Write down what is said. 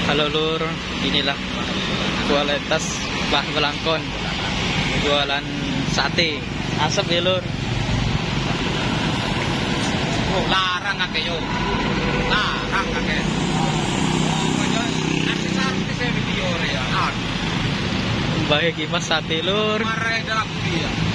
Halo lur, inilah kualitas Mbah Welangkon jualan sate asap ya lur. Oh, larang akeh yo. Larang akeh. Pokoknya asli sarung di video ya. Mbah iki Mas sate lur. Mare dalam dia.